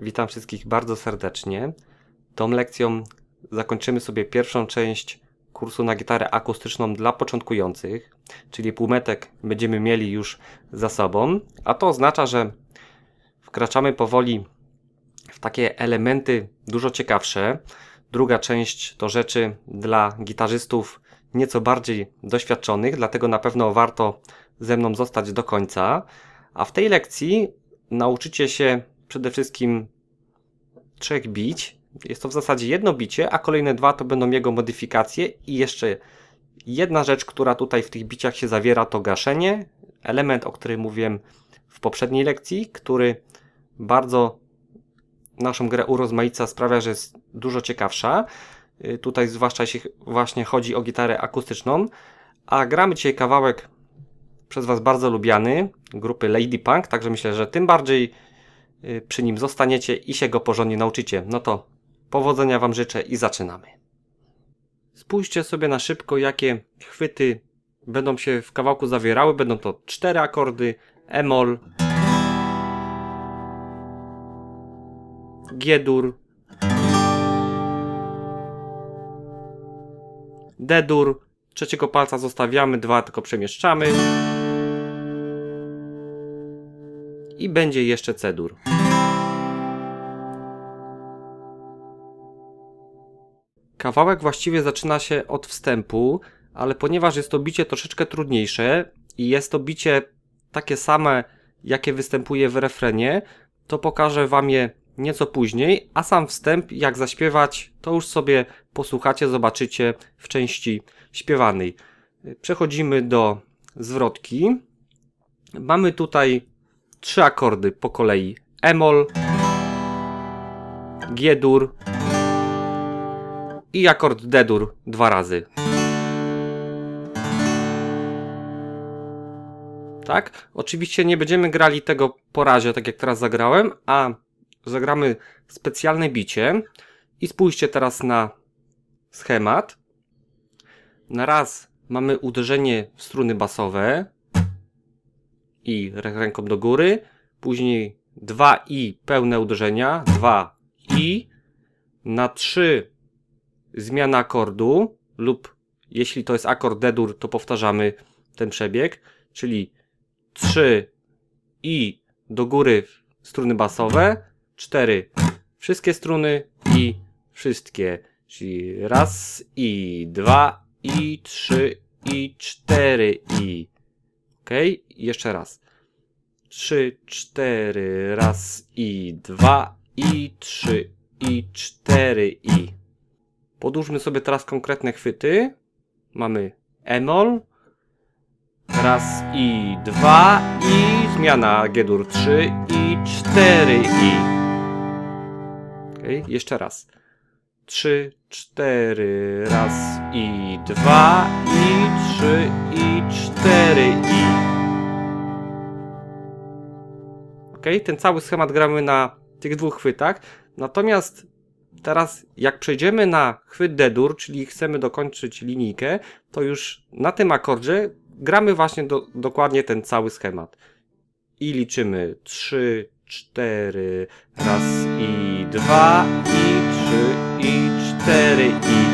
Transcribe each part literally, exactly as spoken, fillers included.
Witam wszystkich bardzo serdecznie. Tą lekcją zakończymy sobie pierwszą część kursu na gitarę akustyczną dla początkujących, czyli półmetek będziemy mieli już za sobą, a to oznacza, że wkraczamy powoli w takie elementy dużo ciekawsze. Druga część to rzeczy dla gitarzystów nieco bardziej doświadczonych, dlatego na pewno warto ze mną zostać do końca. A w tej lekcji nauczycie się przede wszystkim trzech bić. Jest to w zasadzie jedno bicie, a kolejne dwa to będą jego modyfikacje. I jeszcze jedna rzecz, która tutaj w tych biciach się zawiera, to gaszenie. Element, o którym mówiłem w poprzedniej lekcji, który bardzo naszą grę urozmaica, sprawia, że jest dużo ciekawsza. Tutaj zwłaszcza jeśli właśnie chodzi o gitarę akustyczną. A gramy dzisiaj kawałek przez Was bardzo lubiany, grupy Lady Punk, także myślę, że tym bardziej przy nim zostaniecie i się go porządnie nauczycie. No to powodzenia Wam życzę i zaczynamy. Spójrzcie sobie na szybko, jakie chwyty będą się w kawałku zawierały. Będą to cztery akordy E-moll, G-dur, D-dur, trzeciego palca zostawiamy, dwa tylko przemieszczamy i będzie jeszcze C-dur. Kawałek właściwie zaczyna się od wstępu, ale ponieważ jest to bicie troszeczkę trudniejsze i jest to bicie takie same, jakie występuje w refrenie, to pokażę Wam je nieco później, a sam wstęp, jak zaśpiewać, to już sobie posłuchacie, zobaczycie w części śpiewanej. Przechodzimy do zwrotki. Mamy tutaj trzy akordy po kolei. E-moll, G-dur i akord D-dur dwa razy. Tak? Oczywiście nie będziemy grali tego po razie, tak jak teraz zagrałem, a zagramy specjalne bicie. I spójrzcie teraz na schemat. Na raz mamy uderzenie w struny basowe i ręką do góry. Później dwa i pełne uderzenia. dwa i. Na trzy zmiana akordu lub jeśli to jest akord D-dur, to powtarzamy ten przebieg. Czyli trzy i do góry struny basowe. cztery wszystkie struny i wszystkie. Czyli raz i dwa i trzy i cztery i. Ok? Jeszcze raz. trzy, cztery, raz i dwa i trzy i cztery i. Podłóżmy sobie teraz konkretne chwyty. Mamy E-moll, raz i dwa i zmiana G-dur trzy i cztery i. Okay, jeszcze raz. trzy, cztery, raz i dwa i trzy i cztery i. Ok, ten cały schemat gramy na tych dwóch chwytach. Natomiast teraz jak przejdziemy na chwyt D-dur, czyli chcemy dokończyć linijkę, to już na tym akordzie gramy właśnie do, dokładnie ten cały schemat. I liczymy trzy, cztery, raz i dwa i trzy i cztery i.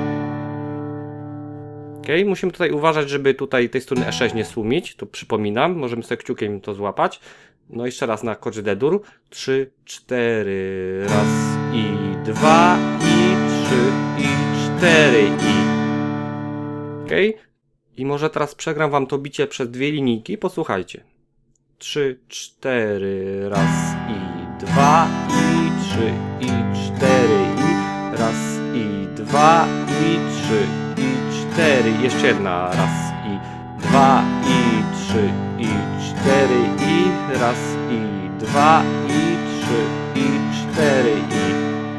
Ok, musimy tutaj uważać, żeby tutaj tej struny E sześć nie stłumić. To przypominam, możemy sobie kciukiem to złapać. No jeszcze raz na akordzie D-dur. trzy, cztery, raz i dwa i trzy i cztery i. Ok, i może teraz przegram Wam to bicie przez dwie linijki. Posłuchajcie. trzy, cztery, raz i dwa i trzy i cztery i. Raz i dwa i trzy i cztery. Jeszcze jedna. Raz i dwa i trzy i cztery i. Raz i dwa i trzy i cztery i.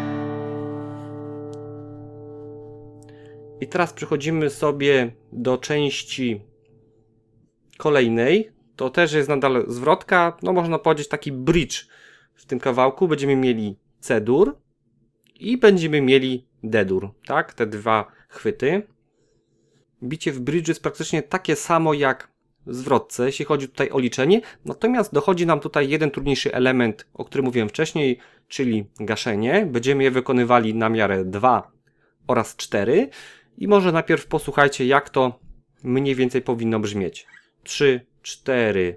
I teraz przechodzimy sobie do części kolejnej. To też jest nadal zwrotka, no można powiedzieć taki bridge w tym kawałku. Będziemy mieli C-dur i będziemy mieli D-dur, tak? Te dwa chwyty. Bicie w bridge jest praktycznie takie samo jak zwrotce, jeśli chodzi tutaj o liczenie, natomiast dochodzi nam tutaj jeden trudniejszy element, o którym mówiłem wcześniej, czyli gaszenie. Będziemy je wykonywali na miarę dwa oraz cztery i może najpierw posłuchajcie, jak to mniej więcej powinno brzmieć. trzy, cztery.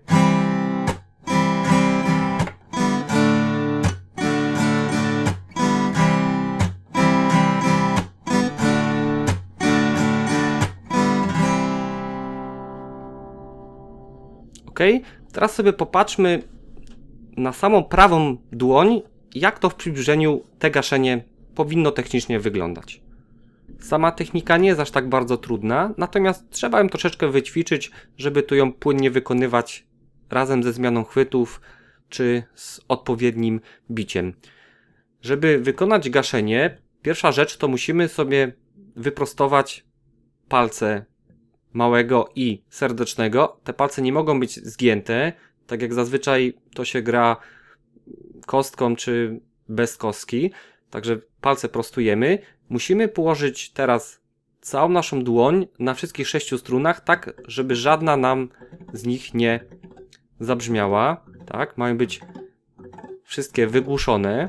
Ok, teraz sobie popatrzmy na samą prawą dłoń, jak to w przybliżeniu te gaszenie powinno technicznie wyglądać. Sama technika nie jest aż tak bardzo trudna, natomiast trzeba ją troszeczkę wyćwiczyć, żeby tu ją płynnie wykonywać razem ze zmianą chwytów czy z odpowiednim biciem. Żeby wykonać gaszenie, pierwsza rzecz to musimy sobie wyprostować palce małego i serdecznego. Te palce nie mogą być zgięte, tak jak zazwyczaj to się gra kostką czy bez kostki. Także palce prostujemy. Musimy położyć teraz całą naszą dłoń na wszystkich sześciu strunach, tak żeby żadna nam z nich nie zabrzmiała. Tak, mają być wszystkie wygłuszone.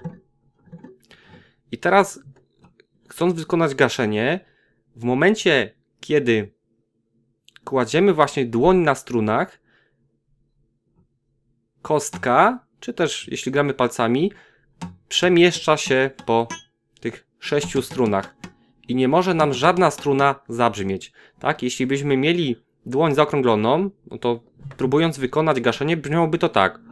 I teraz, chcąc wykonać gaszenie, w momencie, kiedy kładziemy właśnie dłoń na strunach, kostka, czy też jeśli gramy palcami, przemieszcza się po tych sześciu strunach i nie może nam żadna struna zabrzmieć. Tak? Jeśli byśmy mieli dłoń zaokrągloną, no to próbując wykonać gaszenie, brzmiałoby to tak.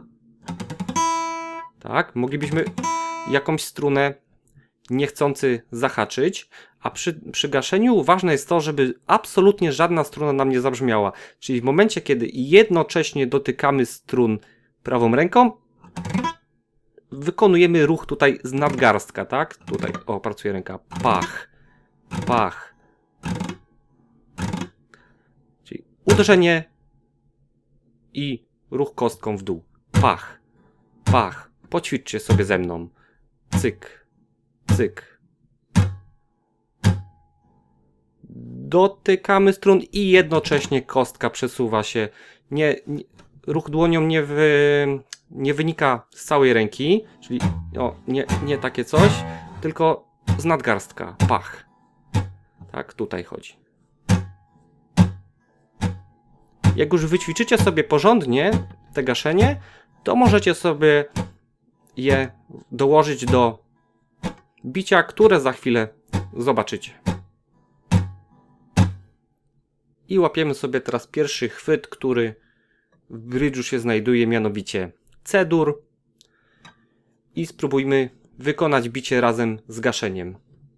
Tak? Moglibyśmy jakąś strunę niechcący zahaczyć, a przy, przy gaszeniu ważne jest to, żeby absolutnie żadna struna nam nie zabrzmiała. Czyli w momencie, kiedy jednocześnie dotykamy strun prawą ręką, wykonujemy ruch tutaj z nadgarstka, tak? Tutaj, o, pracuje ręka. Pach, pach. Czyli uderzenie i ruch kostką w dół. Pach, pach. Poćwiczcie sobie ze mną. Cyk, cyk. Dotykamy strun i jednocześnie kostka przesuwa się. Nie, nie, ruch dłonią nie, wy, nie wynika z całej ręki, czyli o, nie, nie takie coś, tylko z nadgarstka. Pach. Tak, tutaj chodzi. Jak już wyćwiczycie sobie porządnie te gaszenie, to możecie sobie je dołożyć do bicia, które za chwilę zobaczycie. I łapiemy sobie teraz pierwszy chwyt, który w brydżu się znajduje, mianowicie C-dur. I spróbujmy wykonać bicie razem z gaszeniem.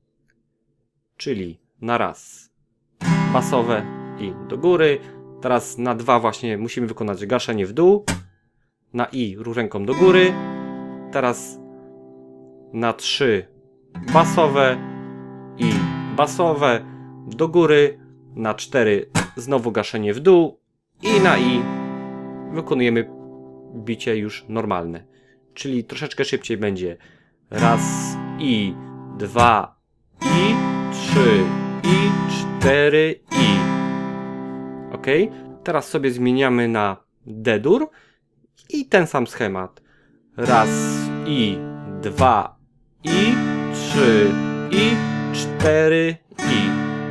Czyli na raz basowe i do góry. Teraz na dwa właśnie musimy wykonać gaszenie w dół. Na i ruch ręką do góry. Teraz na trzy basowe i basowe do góry. Na cztery znowu gaszenie w dół. I na i wykonujemy bicie już normalne. Czyli troszeczkę szybciej będzie. Raz i dwa i trzy i cztery i. Ok? Teraz sobie zmieniamy na D-dur i ten sam schemat. Raz i dwa i trzy i cztery i.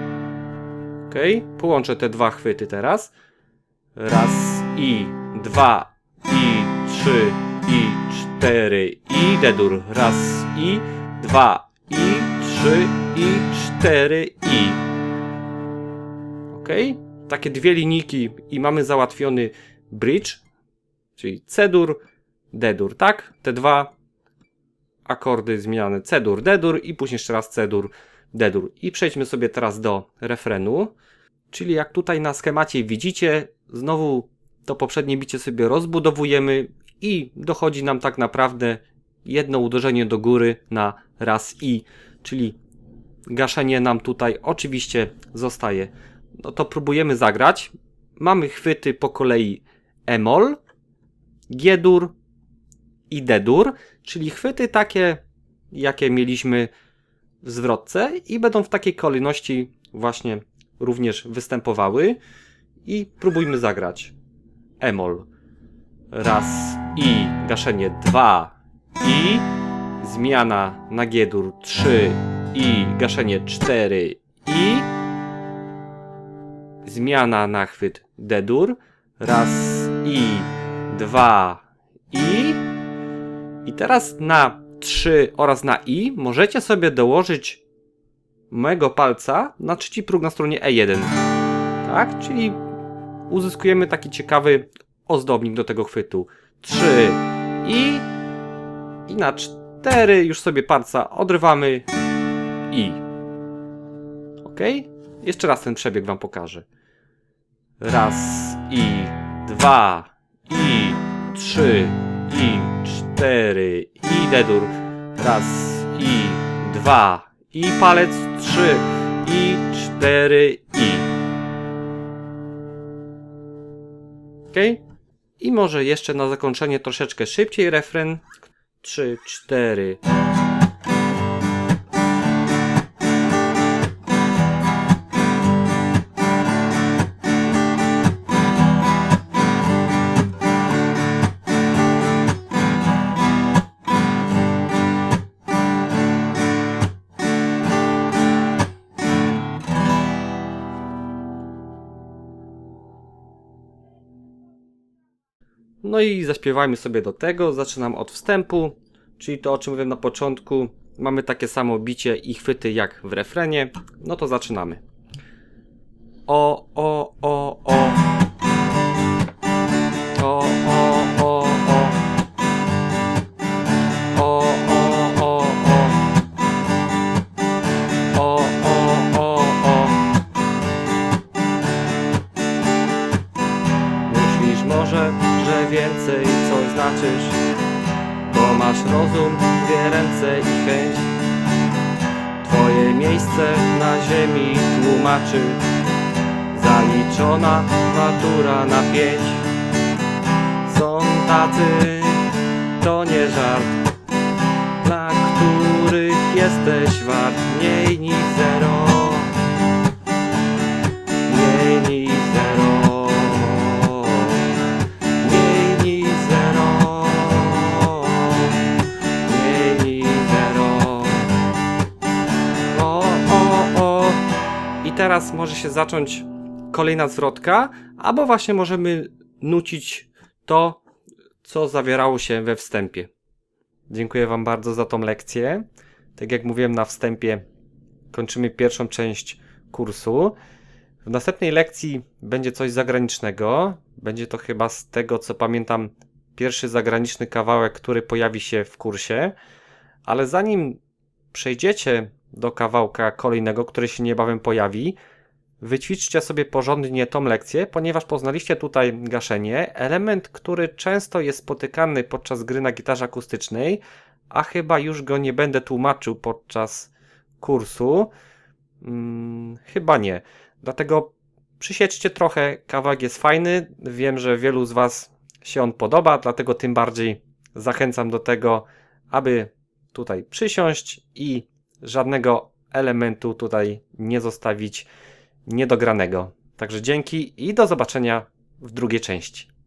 Ok? Połączę te dwa chwyty teraz. Raz i dwa i trzy i cztery i D-dur. Raz i dwa i trzy i cztery i. Ok? Takie dwie linijki i mamy załatwiony bridge, czyli C-dur, D-dur, tak? Te dwa akordy zmieniane C-dur, D-dur i później jeszcze raz C-dur, D-dur. I przejdźmy sobie teraz do refrenu, czyli jak tutaj na schemacie widzicie, znowu to poprzednie bicie sobie rozbudowujemy i dochodzi nam tak naprawdę jedno uderzenie do góry na raz i, czyli gaszenie nam tutaj oczywiście zostaje. No to próbujemy zagrać. Mamy chwyty po kolei E-moll, G-dur i D-dur, czyli chwyty takie, jakie mieliśmy w zwrotce i będą w takiej kolejności właśnie również występowały. i próbujmy zagrać. E-moll. Raz i gaszenie dwa i zmiana na G-dur trzy i gaszenie cztery i zmiana na chwyt D-dur. Raz i dwa i i teraz na trzy oraz na I możecie sobie dołożyć mojego palca na trzeci próg na stronie E jeden. Tak? Czyli uzyskujemy taki ciekawy ozdobnik do tego chwytu. trzy i i na cztery już sobie palca odrywamy i. Ok? Jeszcze raz ten przebieg wam pokażę. Raz i dwa i trzy i cztery i D-dur. Raz i dwa i palec trzy i cztery i. Ok? I może jeszcze na zakończenie troszeczkę szybciej refren. trzy, cztery. No i zaśpiewajmy sobie do tego. Zaczynam od wstępu, czyli to, o czym mówiłem na początku. Mamy takie samo bicie i chwyty jak w refrenie. No to zaczynamy. O, o, o, o. O, o, o, o. O, o, o, o. O, o, o, o. Myślisz może, że więcej coś znaczysz, bo masz rozum, dwie ręce i chęć. Twoje miejsce na ziemi tłumaczy zaliczona matura na pięć. Są tacy, to nie żart, dla których jesteś wart mniej niż zero. Mniej niż zero. Mniej niż zero. Mniej niż zero. O, o, o. I teraz może się zacząć kolejna zwrotka, albo właśnie możemy nucić to, co zawierało się we wstępie. Dziękuję wam bardzo za tą lekcję. Tak jak mówiłem na wstępie, kończymy pierwszą część kursu. W następnej lekcji będzie coś zagranicznego. Będzie to chyba, z tego co pamiętam, pierwszy zagraniczny kawałek, który pojawi się w kursie. Ale zanim przejdziecie do kawałka kolejnego, który się niebawem pojawi, wyćwiczcie sobie porządnie tą lekcję, ponieważ poznaliście tutaj gaszenie, element, który często jest spotykany podczas gry na gitarze akustycznej, a chyba już go nie będę tłumaczył podczas kursu. Hmm, chyba nie. Dlatego przysiedźcie trochę, kawałek jest fajny, wiem, że wielu z was się on podoba, dlatego tym bardziej zachęcam do tego, aby tutaj przysiąść i żadnego elementu tutaj nie zostawić niedogranego. Także dzięki i do zobaczenia w drugiej części.